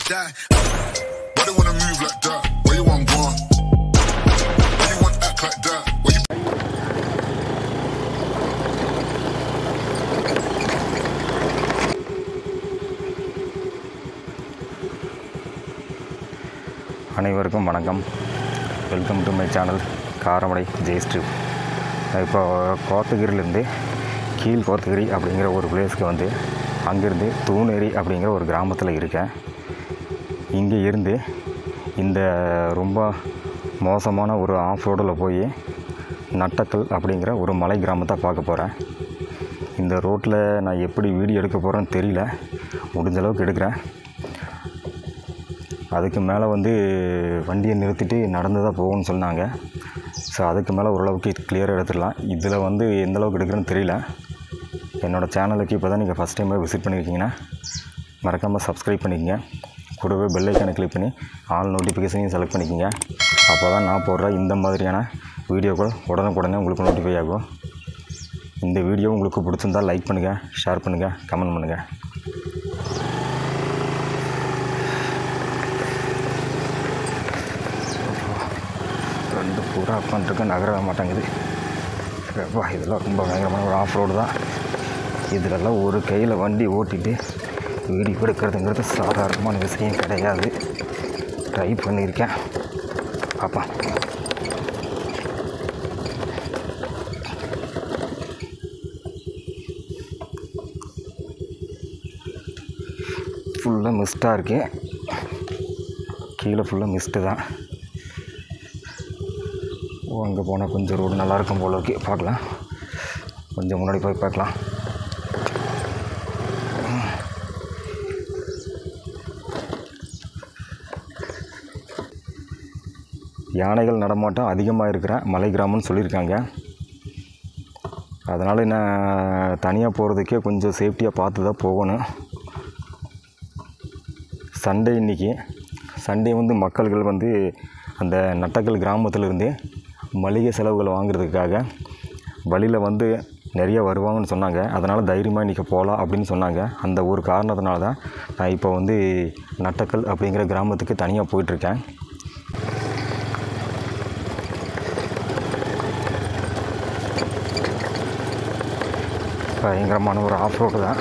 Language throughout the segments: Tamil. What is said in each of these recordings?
die. Why they wanna move like that? Where you want go? Why you want act like that? Where you அனைவருக்கும் வணக்கம். Welcome to my channel Karamadai ஜெயஸ்ட்ரிப். இப்போ கோத்தகிரிலேருந்து கீழ் கோத்தகிரி அப்படிங்கிற ஒரு பிளேஸ்க்கு வந்து அங்கேருந்து தூணேரி அப்படிங்கிற ஒரு கிராமத்தில் இருக்கேன். இங்கே இருந்து இந்த ரொம்ப மோசமான ஒரு ஆஃப் ரோடில் போய் நட்டக்கல் அப்படிங்கிற ஒரு மலை கிராமத்தை பார்க்க போகிறேன். இந்த ரோட்டில் நான் எப்படி வீடியோ எடுக்க போகிறேன்னு தெரியல, முடிஞ்ச அளவுக்கு எடுக்கிறேன். அதுக்கு மேலே வந்து வண்டியை நிறுத்திட்டு நடந்து தான் போகணும்னு சொன்னாங்க. ஸோ அதுக்கு மேலே ஓரளவுக்கு கிளியராக எடுத்துடலாம். இதில் வந்து எந்தளவுக்கு எடுக்கிறேன்னு தெரியல. என்னோடய சேனலுக்கு இப்போ தான் நீங்கள் ஃபஸ்ட் டைமாக விசிட் பண்ணியிருக்கீங்கன்னா மறக்காமல் சப்ஸ்கிரைப் பண்ணிக்கங்க. கூடவே பெல் ஐக்கானை கிளிக் பண்ணி ஆல் நோட்டிஃபிகேஷனையும் செலக்ட் பண்ணிக்கோங்க. அப்போ தான் நான் போடுற இந்த மாதிரியான வீடியோக்கள் உடனுக்குடனே உங்களுக்கு நோட்டிஃபை ஆகும். இந்த வீடியோ உங்களுக்கு பிடிச்சிருந்தால் லைக் பண்ணுங்கள், ஷேர் பண்ணுங்கள், கமெண்ட் பண்ணுங்கள். ரெண்டு பூரா உட்காந்துருக்க நகர மாட்டேங்குது. இதெல்லாம் ரொம்ப பயங்கரமான ஒரு ஆஃப் ரோடு தான். இதிலெல்லாம் ஒரு கையில் வண்டி ஓட்டிகிட்டு வீடியோ எடுக்கிறதுங்கிறது சாதாரணமான விஷயம் கிடையாது. ட்ரை பண்ணியிருக்கேன், பாப்பா. ஃபுல்லாக மிஸ்ட்டாக இருக்கு. கீழே ஃபுல்லாக மிஸ்ட்டு தான். அங்கே போனால் கொஞ்சம் ரோடு நல்லாயிருக்கும் போல இருக்கு. பார்க்கலாம், கொஞ்சம் முன்னாடி போய் பார்க்கலாம். யானைகள் நடமாட்டம் அதிகமாக இருக்கிற மலை கிராமம்னு சொல்லியிருக்காங்க. அதனால் நான் தனியாக போகிறதுக்கே கொஞ்சம் சேஃப்டியாக பார்த்து தான் போகணும். சண்டே வந்து மக்கள்கள் வந்து அந்த நட்டக்கல் கிராமத்திலிருந்து மளிகை செலவுகள் வாங்குறதுக்காக வழியில் வந்து நிறைய வருவாங்கன்னு சொன்னாங்க. அதனால் தைரியமாக இன்றைக்கி போகலாம் அப்படின்னு சொன்னாங்க. அந்த ஒரு காரணத்தினால தான் நான் இப்போ வந்து நட்டக்கல் அப்படிங்கிற கிராமத்துக்கு தனியாக போயிட்டுருக்கேன். பயங்கரமான ஒரு ஆஃப் ரோடு தான்.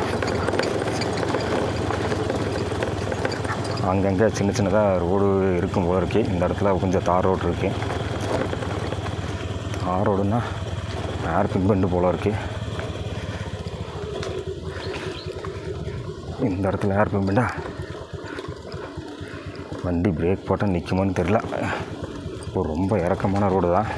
அங்கங்கே சின்ன சின்னதாக ரோடு இருக்கும் போல இருக்குது. இந்த இடத்துல கொஞ்சம் தார் ரோடு இருக்குது. தார் ரோடுன்னா ஏர்பின் பெண்டு போல இருக்குது. இந்த இடத்துல ஏர்பின் பெண்டா, வண்டி பிரேக் போட்டால் நிற்குமான்னு தெரியல. ஒரு ரொம்ப இறக்கமான ரோடு தான்.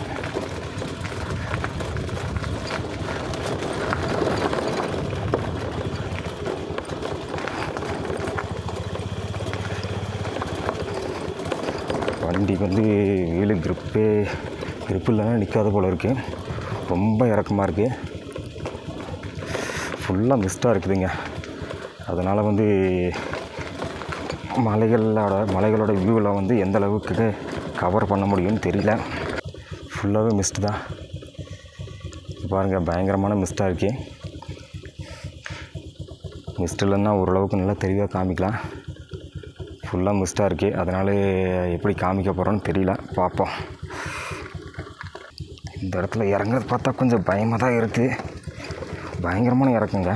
வண்டி வந்து வீலு கிரிப்பு இல்லைன்னா நிற்காத போல் இருக்குது. ரொம்ப இறக்கமாக இருக்குது. ஃபுல்லாக மிஸ்ட்டாக இருக்குதுங்க. அதனால் வந்து மலைகளோட வியூவில் வந்து எந்த அளவுக்கு கவர் பண்ண முடியும்னு தெரியல. ஃபுல்லாகவே மிஸ்ட்டு தான். பாருங்கள், பயங்கரமான மிஸ்ட்டாக இருக்குது. மிஸ்ட் இல்லைன்னா ஓரளவுக்கு நல்லா தெளிவாக காமிக்கலாம். ஃபுல்லாக மிஸ்ட்டாக இருக்குது. அதனால் எப்படி காமிக்க போகிறோன்னு தெரியல, பார்ப்போம். இந்த இடத்துல இறங்குறது பார்த்தா கொஞ்சம் பயமாக தான் இருக்குது. பயங்கரமான இறக்குங்க.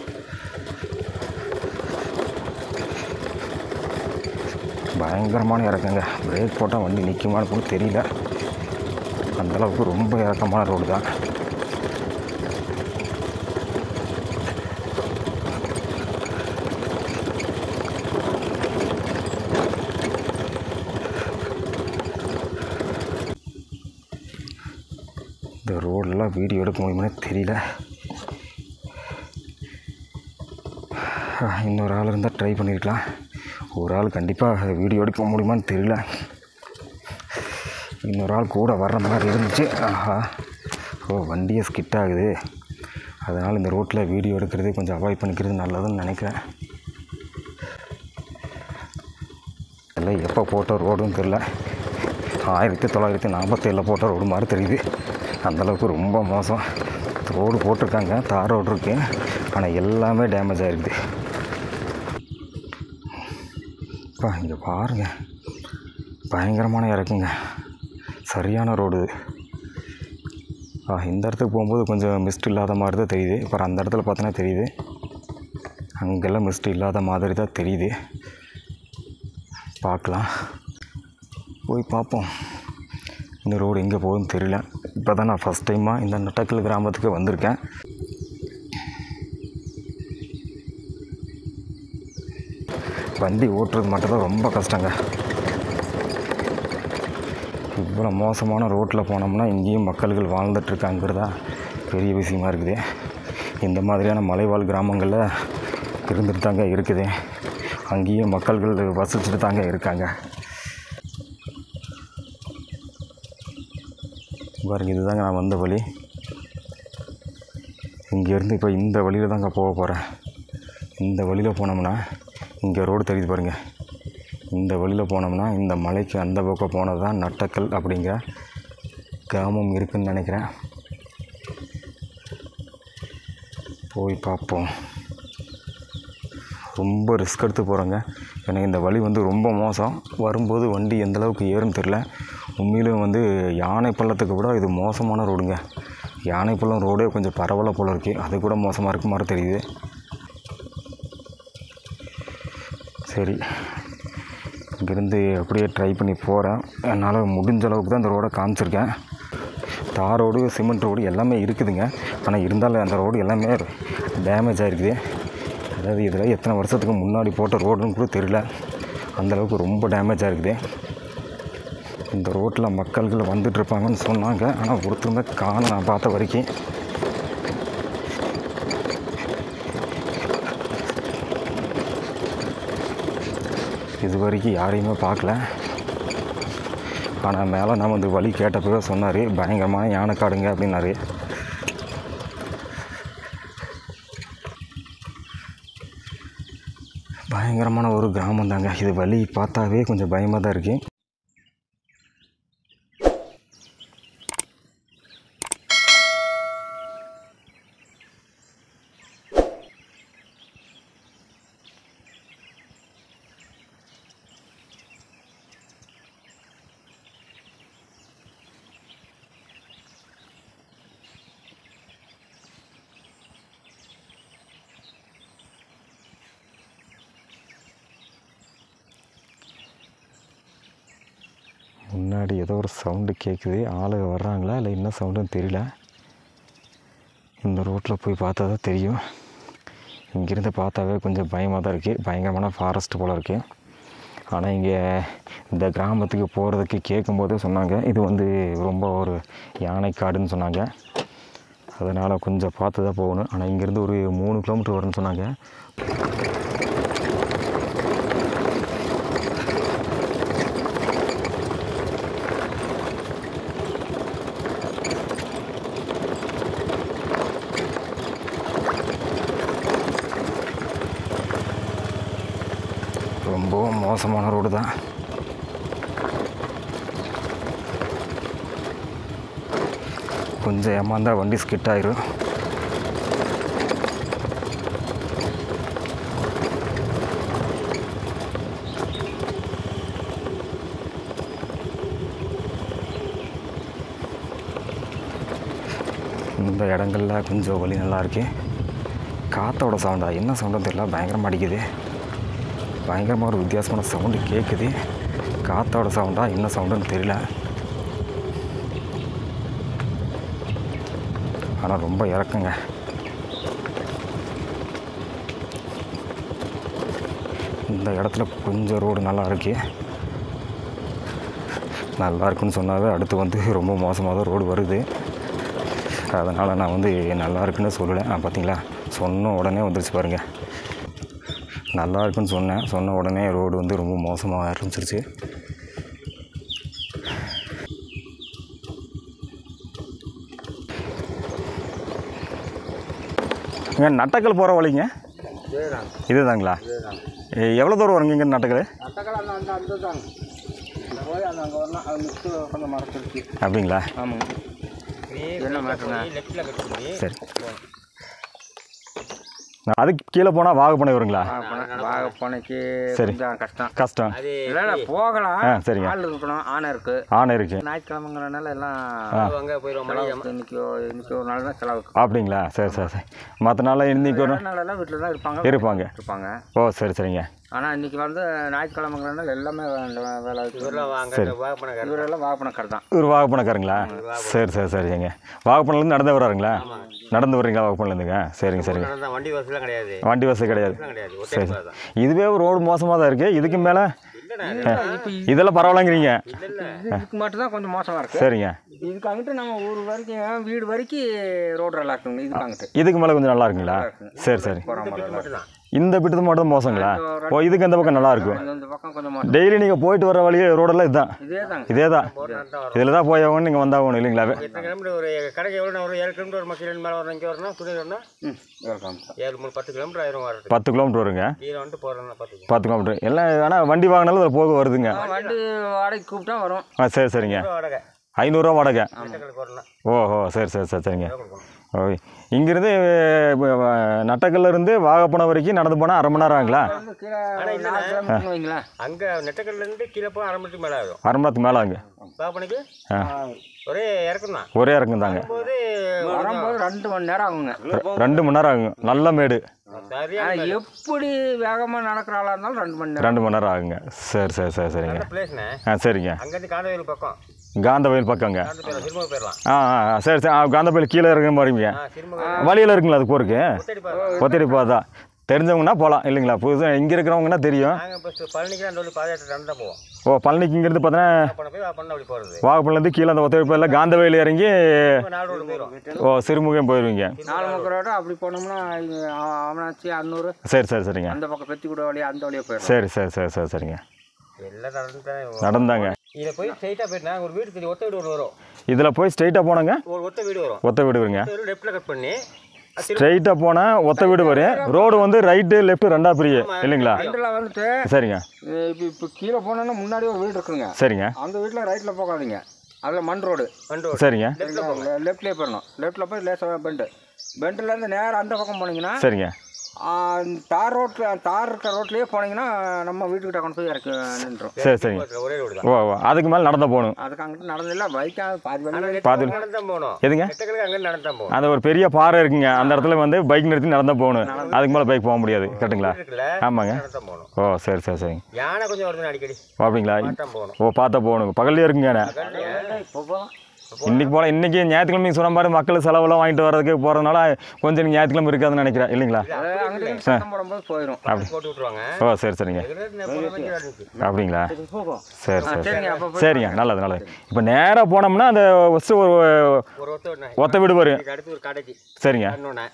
பயங்கரமான இறக்குங்க. பிரேக் போட்டால் வண்டி நிற்குமான்னு கூட தெரியல. அந்தளவுக்கு ரொம்ப இறக்கமான ரோடு தான். இந்த ரோடெலாம் வீடியோ எடுக்க முடியுமான்னு தெரியல. இன்னொரு ஆள் இருந்தால் ட்ரை பண்ணியிருக்கலாம். ஒரு ஆள் கண்டிப்பாக வீடியோ எடுக்க முடியுமான்னு தெரியல. இன்னொரு ஆள் கூட வர்ற மாதிரி இருந்துச்சு. வண்டியை ஸ்கிட் ஆகுது. அதனால் இந்த ரோட்டில் வீடியோ எடுக்கிறது கொஞ்சம் அவாய்ட் பண்ணிக்கிறது நல்லதுன்னு நினைக்கிறேன். எல்லாம் எப்போ போட்ட ரோடுன்னு தெரில. 1947 போட்ட ரோடு மாதிரி தெரியுது. அந்தளவுக்கு ரொம்ப மோசம். ரோடு போட்டிருக்காங்க, தார் ரோடு இருக்குது, ஆனால் எல்லாமே டேமேஜ் ஆகிருக்குது. இப்போ இங்கே பாருங்கள், பயங்கரமான இறக்குங்க, சரியான ரோடு. இந்த இடத்துக்கு போகும்போது கொஞ்சம் மிஸ்ட் இல்லாத மாதிரி தான் தெரியுது. இப்போ அந்த இடத்துல பார்த்தோன்னா தெரியுது, அங்கெல்லாம் மிஸ்ட் இல்லாத மாதிரி தான் தெரியுது. பார்க்கலாம், போய் பார்ப்போம். இந்த ரோடு எங்கே போகுதுன்னு தெரியல. இப்போ தான் நான் ஃபஸ்ட் டைமாக இந்த நட்டக்கல் கிராமத்துக்கு வந்திருக்கேன். வண்டி ஓட்டுறது மட்டும்தான் ரொம்ப கஷ்டங்க. இவ்வளோ மோசமான ரோட்டில் போனோம்னா இங்கேயும் மக்கள்கள் வாழ்ந்துட்டுருக்காங்கிறதா பெரிய விஷயமா இருக்குது. இந்த மாதிரியான மலைவாழ் கிராமங்களில் இருந்துட்டு தாங்க இருக்குது. அங்கேயும் மக்கள்கள் வசிச்சுட்டு தாங்க இருக்காங்க. பாருங்க, இதுதாங்க நான் வந்த வழி. இங்கேருந்து இப்போ இந்த வழியில் தாங்க போக போகிறேன். இந்த வழியில் போனோம்னா இங்கே ரோடு தெரியுது பாருங்கள். இந்த வழியில் போனோம்னா இந்த மலைக்கு அந்த பக்கம் போனது தான் நட்டக்கல் அப்படிங்கிற கிராமம் இருக்குதுன்னு நினைக்கிறேன். போய் பார்ப்போம். ரொம்ப ரிஸ்க் எடுத்து போகிறோங்க. எனக்கு இந்த வழி வந்து ரொம்ப மோசம். வரும்போது வண்டி எந்தளவுக்கு ஏறுன்னு தெரில. உண்மையிலும் வந்து யானை பள்ளத்துக்கு விட இது மோசமான ரோடுங்க. யானை பள்ளம் ரோடே கொஞ்சம் பரவலாக போல் இருக்குது, அது கூட மோசமாக இருக்க மாதிரி தெரியுது. சரி, இங்கேருந்து அப்படியே ட்ரை பண்ணி போகிறேன். என்னால் முடிஞ்ச அளவுக்கு தான் இந்த ரோடை காமிச்சிருக்கேன். தார் ரோடு, சிமெண்ட் ரோடு எல்லாமே இருக்குதுங்க. ஆனால் இருந்தாலும் அந்த ரோடு எல்லாமே டேமேஜ் ஆகிருக்குது. அதாவது இதில் எத்தனை வருஷத்துக்கு முன்னாடி போட்ட ரோடுன்னு கூட தெரியல, அந்தளவுக்கு ரொம்ப டேமேஜ் ஆகிருக்குது. இந்த ரோட்டில் மக்கள்கள் வந்துட்டுருப்பாங்கன்னு சொன்னாங்க, ஆனால் ஒருத்தருமே காணோம் நான் பார்த்த வரைக்கும். இது வரைக்கும் யாரையுமே பார்க்கல. ஆனால் மேலே நான் வந்து வழி கேட்டப்பவே சொன்னார், பயங்கரமான யானைக்காடுங்க அப்படின்னாரு. பயங்கரமான ஒரு கிராமம் தாங்க இது. வழி பார்த்தாவே கொஞ்சம் பயமாக தான் இருக்குது. முன்னாடி ஏதோ ஒரு சவுண்டு கேட்குது, ஆளுங்க வர்றாங்களா இல்லை என்ன சவுண்டுன்னு தெரியல. இந்த ரோட்டில் போய் பார்த்தா தான் தெரியும். இங்கேருந்து பார்த்தாவே கொஞ்சம் பயமாக தான் இருக்குது. பயங்கரமான ஃபாரஸ்ட் போல் இருக்குது. ஆனால் இங்கே இந்த கிராமத்துக்கு போகிறதுக்கு கேட்கும்போதே சொன்னாங்க, இது வந்து ரொம்ப ஒரு யானைக்காடுன்னு சொன்னாங்க. அதனால் கொஞ்சம் பார்த்து தான் போகணும். ஆனால் இங்கேருந்து ஒரு 3 கிலோமீட்டர் வரும்னு சொன்னாங்க. ரொம்ப மோசமான ரோடு தான். கொஞ்சம் ஏமாந்தால் வண்டி ஸ்கிட் ஆயிரும். இந்த இடங்களில் கொஞ்சம் வழி நல்லா இருக்கு. காற்றோட சவுண்டா என்ன சவுண்டுன்னு தெரியல, பயங்கரமாக அடிக்குது. பயங்கரமாக ஒரு வித்தியாசமான சவுண்டு கேட்குது. காற்றோட சவுண்டா என்ன சவுண்டுன்னு தெரியல. ஆனால் ரொம்ப இறக்குங்க. இந்த இடத்துல கொஞ்சம் ரோடு நல்லா இருக்கு. நல்லா இருக்குன்னு சொன்னாவே அடுத்து வந்து ரொம்ப மோசமாக தான் ரோடு வருது. அதனால் நான் வந்து நல்லா இருக்குன்னு சொல்லலை. பார்த்தீங்களா, சொன்ன உடனே வந்துருச்சு பாருங்கள். நல்லா இருக்குன்னு சொன்ன உடனே ரோடு வந்து ரொம்ப மோசமாக ஆரம்பிச்சிருச்சு. இங்கே நட்டக்கல் போகிற வழிங்க இதுதாங்களா? எவ்வளோ தூரம் வருங்க இங்கே நட்டக்கல்? அப்படிங்களா? ஆமாங்க. சரி. அதுக்கு கீழே போனால் வாகப்பனை வருங்களா? வாகப்பனைக்கு சரி கஷ்டம் இல்லை போகலாம். சரிங்க. ஆள் இருக்கணும். ஆனை இருக்கு. ஞாயிற்றுக்கிழமைங்கிறனால எல்லாம் அங்கே போயிடுவோம். இன்னைக்கு ஒரு நாள் தான் செலவுக்கு. அப்படிங்களா? சரி. மற்ற நாளில் இன்னைக்கு ஒரு நாளெல்லாம் வீட்டில் தான் இருப்பாங்க. ஓ சரிங்க. ஆனால் இன்றைக்கி வந்து ஞாயிற்றுக்கிழமைங்கிறனால எல்லாமே வேலை இவரெல்லாம் வாகப்பனக்கார தான். இவர் வாகப்பனக்காரங்களா? சரிங்க. வாகப்பனிலேருந்து நடந்து வர்றாருங்களா? நடந்து வர்றீங்களா வாகப்பனிலேருந்துங்க? சரிங்க. வண்டி வசதி கிடையாது. சரி. இதுவே ரோடு மோசமாக தான் இருக்குது. இதுக்கு மேலே இதெல்லாம் பரவாயில்லங்கிறீங்க? இதுக்கு மட்டும் தான் கொஞ்சம் மோசமாக இருக்குது. சரிங்க. இதுக்கு அங்கிட்டு நம்ம ஊர் வரைக்கும் வீடு வரைக்கும் ரோடு நல்லா இருக்குங்க. இதுக்கு அங்கிட்டு இதுக்கு மேலே கொஞ்சம் நல்லா இருக்குங்களா? சரி. இந்த பிட்டு மட்டும் மோசங்களா? ஓ இதுக்கு அந்த பக்கம் நல்லா இருக்கும். டெய்லி நீங்கள் போயிட்டு வர வழியே ரோடெல்லாம் இதுதான். இதே தான். இதில் தான் போய் ஆகணும், நீங்கள் வந்தாகணும் இல்லைங்களா? ஒரு கடைக்கு எவ்வளோ ஒரு 7 கிலோமீட்டர் ஒரு கிலோமீட்டர் மேலே வரணும். இங்கே வரணும் துணி வரணும் 10 கிலோமீட்டர் ஆயிரம் வருது. 10 கிலோமீட்டர் வருங்க. கீழே வந்துட்டு போகிறோம் 10 கிலோமீட்டர் எல்லாம். ஆனால் வண்டி வாங்கினாலும் அதில் போக வருதுங்க. வண்டி வாடகை கூப்பிட்டா வரும். சரிங்க. 500 வாடகை. ஓஹோ சரிங்க. ஓகே. இங்கேருந்து நட்டக்கல்லேருந்து வாகப்பனை வரைக்கும் நடந்து போனால் அரை மணி நேரம் ஆகுங்களா? அங்கே நெட்டக்கல்லேருந்து கீழே போய் அரை மணி மேலே ஆகும். அரை மணி நேரத்துக்கு மேலே ஆகுங்க. வாகப்பனுக்கு ஒரே இறக்கம் தாங்க. வரும்போது 2 மணி நேரம் ஆகுங்க. 2 மணி நேரம் ஆகுங்க. நல்ல மேடு. எப்படி வேகமாக நடக்கிற ஆளாக இருந்தாலும் 2 மணி நேரம் ஆகுங்க. சரிங்க. சரிங்க. அங்கேருந்து காந்தவேல் பக்கம். காந்தவேல் பக்கங்க. சரி. காந்தவேல் கீழே இருக்க மாதிரிங்க. வழியில் இருக்குங்களா அது போருக்கு? ஒத்தடி பாதா. தெரிஞ்சவங்கன்னா போகலாம் இல்லைங்களா? புதுசாக இங்கே இருக்கிறவங்கன்னா தெரியும். ஓ பழனிக்கு இங்கேருந்து பார்த்தீங்கன்னா வாகப்பன்லேருந்து கீழே அந்த ஒத்தடி பாதையில் காந்தவேல் இறங்கி சிறுமுகம் போயிடுவீங்க. அப்படி போனோம்னா அவனாச்சி 600. சரிங்க. அந்த பக்கம் பெத்தி கூட வழியா அந்த வழியாக போயிடும். சரிங்க. நடந்தாங்க. இதில் போய் ஸ்ட்ரைட்டாக போயிட்டு ஒரு வீடு தெரியும். ஒத்த வீடு வரும். இதில் போய் ஸ்ட்ரைட்டாக போனாங்க ஒரு ஒத்த வீடு வரும். ஒத்த வீடு வருங்க. லெஃப்ட்டில் கட் பண்ணி ஸ்ட்ரைட்டாக போனால் ஒத்த வீடு வரும். ரோடு வந்து ரைட்டு லெஃப்ட் 2 பிரிவு இல்லைங்களா? வந்துட்டு சரிங்க. இப்போ கீழே போனோன்னா முன்னாடி ஒரு வீடு இருக்குங்க. சரிங்க. அந்த வீட்டில் ரைட்டில் போகாதீங்க. அதில் மண் ரோடு. சரிங்க. லெஃப்ட்லேயே போயிடணும். லெஃப்ட்டில் போய் லேசாக பெண்டுலேருந்து நேரம் அந்த பக்கம் போனீங்கன்னா சரிங்க. தார் இருக்க ரோட்லேயே போனீங்கன்னா நம்ம வீட்டுக்கிட்ட கொண்டு போய் இறக்கி நின்றோம். சரிங்க. ஓ அதுக்கு மேலே நடந்து போகணும். அதுக்கு அங்கிட்டு நடந்தில்ல பைக்காக பாதி போகணும். எதுங்க? அங்கே நடந்து போகணும். அந்த ஒரு பெரிய பாறை இருக்குங்க. அந்த இடத்துல வந்து பைக் நிறுத்தி நடந்து போகணும். அதுக்கு மேலே பைக் போக முடியாது. கரெக்டுங்களா? ஆமாங்க. ஓ சரிங்க. யானை கொஞ்சம் வருது அடிக்கடி. அப்படிங்களா? ஓ பார்த்தா போகணும். பகல்லே இருக்குங்க யானை. இன்றைக்கி போகலாம். இன்றைக்கி ஞாயிற்றுக்கிழமை சொன்ன மாதிரி மக்கள் செலவெல்லாம் வாங்கிட்டு வரதுக்கு போகிறதுனால கொஞ்சம் ஞாயிற்றுக்கிழமை இருக்காதுன்னு நினைக்கிறேன் இல்லைங்களா? ஓ சரிங்க. அப்படிங்களா? சரிங்க. நல்லது. இப்போ நேராக போனோம்னா அந்த ஃபஸ்ட்டு ஒரு ஒத்த வீடு வரும். சரிங்க.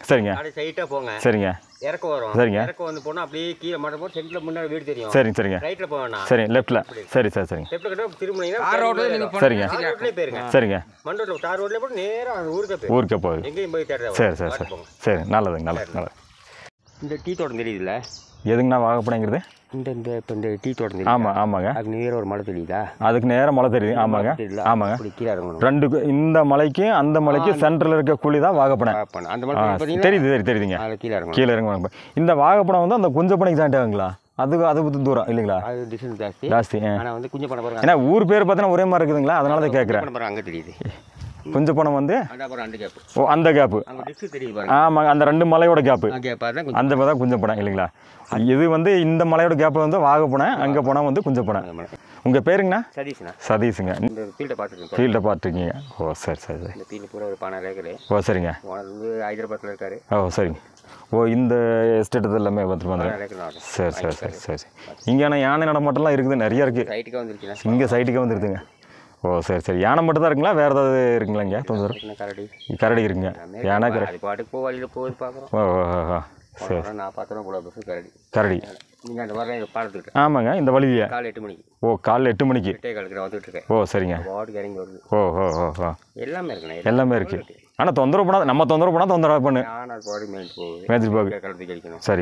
இறக்க வரும். சரிங்க. இறக்க வந்து போனால் அப்படியே கீழே மட்டும் போட்டு சென்டரில் முன்னாடி வீடு தெரியும். சரிங்க. ரைட்டில் போவேண்ணா. சரி லெஃப்ட்டில். சரிங்க. லெஃப்ட்டில் கிட்ட திரும்பினீங்கன்னா சரிங்க. போயிருங்க. சரிங்க. மண் ரோட்டில் தார் ரோட்லேயே போட்டு நேராக ஊருக்கே போகுது. எங்கேயும் போய் தேடுற. சரி நல்லது. இந்த டீ தோட்டம் தெரியுதுல்ல? எதுங்கண்ணா வாகப்பனைங்கிறது? இந்த டீ தோட்டம் தெரியும். ஆமாங்க. அதுக்கு நேரம் ஒரு மலை தெரியுதா? அதுக்கு நேரம் மலை தெரியுது. ஆமாங்க. கீழே இறங்கணும். 2 இந்த மலைக்கு அந்த மலைக்கு சென்டரில் இருக்க குழி தான் வாகப்பனை. அந்த மலை தெரியுதுங்க. கீழே இறங்குவாங்க. இந்த வாகப்பனை வந்து அந்த குஞ்சப்பனைக்கு ஜாயிண்ட் ஆகுங்களா? அது தூரம் இல்லைங்களா? அது டிஸ்டன்ஸ் ஜாஸ்தி. ஆனால் வந்து குஞ்சு பண்ண பாருங்க. ஏன்னா ஊர் பேர் பார்த்தீங்கன்னா ஒரே மாதிரி இருக்குதுங்களா? அதனால தான் கேட்குறேன். அங்கே தெரியுது குஞ்சப்பனை வந்து அந்த கேப்பு. தெரியுது. ஆமாங்க. அந்த 2 மலையோட கேப்பு. அந்த மாதிரி தான் குஞ்சப்பனை இல்லைங்களா? இது வந்து இந்த மலையோட கேப்பில் வந்து வாகப்பனை, அங்கே போனால் வந்து குஞ்சப்பனை. உங்கள் பேருங்கண்ணா? சதீஷுங்க. ஃபீல்டை பார்த்துருக்கீங்க. ஓ சரி. இந்த ஃபீல்டு பூரா ஒரு 12 ஏக்கரு. ஓ சரிங்க. வந்து ஹைதராபாத்தில் இருக்காரு. ஓ சரிங்க. ஓ இந்த எஸ்டேட்டு எல்லாமே பார்த்துட்டு வந்துடுங்க. சரி. இங்கே ஆனால் யானை நடமாட்டம்லாம் இருக்குது, நிறையா இருக்குது. சைட்டுக்காக வந்துருச்சுண்ணா. இங்கே சைட்டுக்கே வந்துருக்குங்க. ஓ சரி. யானை மட்டும் தான் இருக்குங்களா? வேறு ஏதாவது இருக்குங்களா? இங்கே தொந்தரவு கரடி இருக்குங்க. யானை கரடி பாட்டுக்கு போ வழியில் போகுது பார்க்குறோம். ஓ சரி. நான் பார்த்தோன்னா கூட கரடி. நீங்கள் அந்த வரலாம் இங்கே பார்த்துட்டு. ஆமாங்க. இந்த வழியா? காலை 8 மணிக்கு. ஓ காலைல 8 மணிக்கு. வந்துட்டு இருக்கேன். ஓ சரிங்க. வார்டுக்கு இறங்கி வருது. ஓ எல்லாமே இருக்குண்ணா. எல்லாமே இருக்குது. ஆனால் தொந்தரவு பண்ணால் நம்ம தொந்தரவு பண்ணால் தொந்தரவு பண்ணு. ஆனால் பாடி மேய்ச்சி போகுது. மேய்ச்சிட்டு போகுது. கலந்து கழிக்கணும். சரிங்க.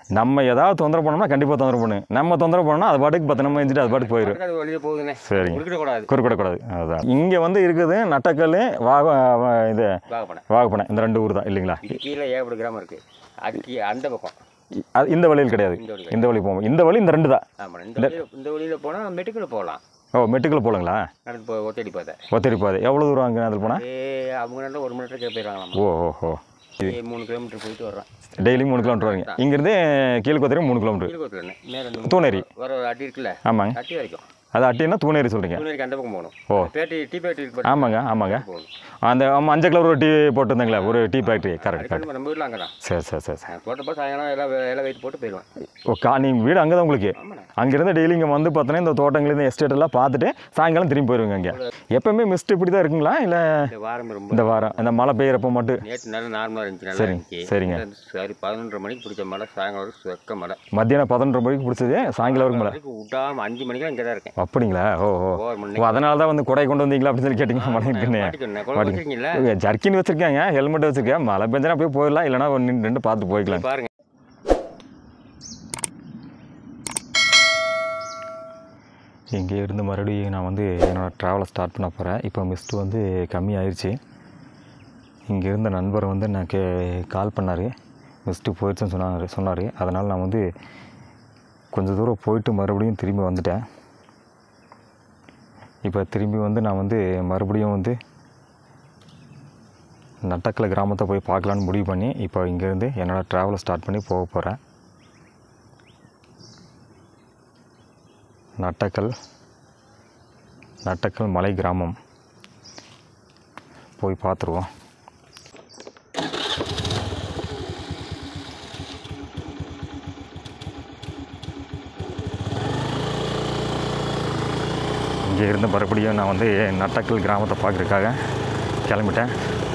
நம்ம ஏதாவது தொந்தரவு பண்ணோம்னா கண்டிப்பாக தொந்தரவு பண்ணு. நம்ம தொந்தரவு பண்ணோம்னா அது பாட்டுக்கு பத்திரமா இருந்துட்டு அது பாட்டுக்கு போயிடும். அது வெளியே போகுதுண்ணே. சரி, குறுக்கிடக்கூடாது. குறுக்கிடக்கூடாது. அதுதான் இங்கே வந்து இருக்குது நட்டக்கல், இது வாகப்பனை. இந்த 2 ஊர் தான் இல்லைங்களா? கீழே 7 கிராமம் இருக்குது. அதுக்கு அந்த பக்கம் அது இந்த வழியில் கிடையாது. இந்த வழி போவோம். இந்த வழி இந்த 2 தான். ஆமாம். இந்த வழியில் போனால் மெட்டுக்குள்ளே போகலாம். ஓ, மெட்டுக்குள்ளே போகலாங்களா? நடந்து ஒத்தடி பாதை. ஒத்தடி பாதை எவ்வளோ தூரம் அங்கே அதில் போனால்? அவங்க 1 மணி நேரத்துக்கு போயிடலாம். ஓஹோ. 3 கிலோமீட்டர் போயிட்டு வர்றேன். டெய்லி 3 கிலோமீட்டர் வருங்க. இங்கேருந்து கீழ்கோத்தரி 3 கிலோமீட்டர். கீழ்கோத்தரி தூணேரி வர அடி இருக்குல்ல? ஆமாங்க. அட்டி வரைக்கும். அது அட்டின்னா தூணேரி சொல்கிறீங்க? தூணேரிக்கு அந்த பக்கம் போகணும். ஓ, டீ ஃபேக்ட்ரி. ஆமாங்க ஆமாங்க. அந்த மஞ்சள் கலர் ஒரு டீ போட்டிருந்தாங்களே, ஒரு டீ ஃபேக்ட்ரி. கரெக்ட். நம்ம வீட்டில் அங்கே தான். சரி. போட்டப்போ சாயங்காலம் எல்லாம் வெயிட் போட்டு போயிடுவேன். ஓ, நீங்கள் வீடு அங்கே தான் உங்களுக்கு? அங்கேருந்து டெய்லி இங்கே வந்து பார்த்தோன்னா இந்த தோட்டங்கள் எஸ்டேட் எல்லாம் பார்த்துட்டு சாயங்காலம் திரும்பி போயிடுவாங்க. அங்கே எப்போவுமே மிஸ்ட் இப்படி தான் இருக்குங்களா, இல்லை இந்த வாரம் இந்த மழை பெய்யறப்போ மட்டும்? நேற்று நல்லா நார்மலாக இருந்துச்சு. சரிங்க. சரி, 11:30 மணிக்கு பிடிச்ச மழை, சாயங்காலம் வரைக்கும் சொக்க மழை. மத்தியானம் 11:30 மணிக்கு பிடிச்சது, சாயங்காலம் வரைக்கும் மழை விட்டாமல் 5 மணிக்கெலாம் இங்கே தான் இருக்கேன். அப்படிங்களா? ஓ, அதனால தான் வந்து கொடை கொண்டு வந்தீங்களா அப்படின்னு சொல்லி கேட்டிங்களா? மழை இருக்குன்னு ஜர்க்கின் வச்சுருக்காங்க, ஹெல்மெட் வச்சுருக்கேன். மழை பெஞ்சனா போய் போயிடலாம், இல்லைனா 1-2 பார்த்து போய்க்கலாம். பாருங்க, இங்கே இருந்து மறுபடியும் நான் வந்து என்னோடய ட்ராவலை ஸ்டார்ட் பண்ண போகிறேன். இப்போ மிஸ்ட்டு வந்து கம்மி ஆயிடுச்சு. இங்கே இருந்த நண்பர் வந்து நான் கால் பண்ணார். மிஸ்ட்டு போயிடுச்சுன்னு சொன்னார். அதனால் நான் வந்து கொஞ்சம் தூரம் போயிட்டு மறுபடியும் திரும்பி வந்துட்டேன். இப்போ திரும்பி வந்து நான் வந்து மறுபடியும் வந்து நட்டக்கல் கிராமத்தை போய் பார்க்கலான்னு முடிவு பண்ணி இப்போ இங்கேருந்து என்னோடய ட்ராவலை ஸ்டார்ட் பண்ணி போக போகிறேன். நட்டக்கல் மலை கிராமம் போய் பார்த்துருவோம். இங்கே இருந்து மறுபடியும் நான் வந்து நட்டக்கல் கிராமத்தை பார்க்குறதுக்காக கிளம்பிட்டேன்.